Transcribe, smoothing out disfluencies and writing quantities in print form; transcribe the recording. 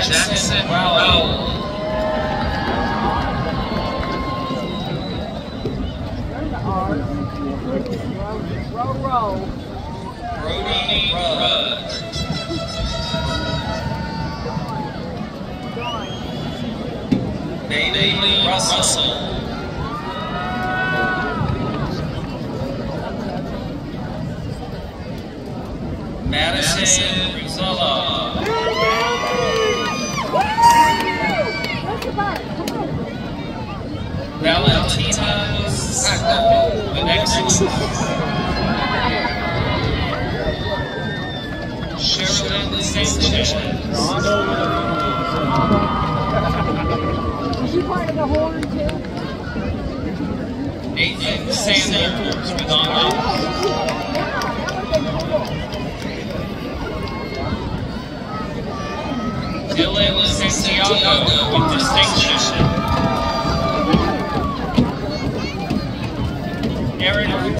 Jackson Rowe. Rowe. Brody Rudd. Bailey Russell. Madison Rizzola. Valentina Sacco with excellence. Sherilyn Sanchez. Is she part of the horn too? Nathan Sanders with honors. Dylan Santiago with distinction.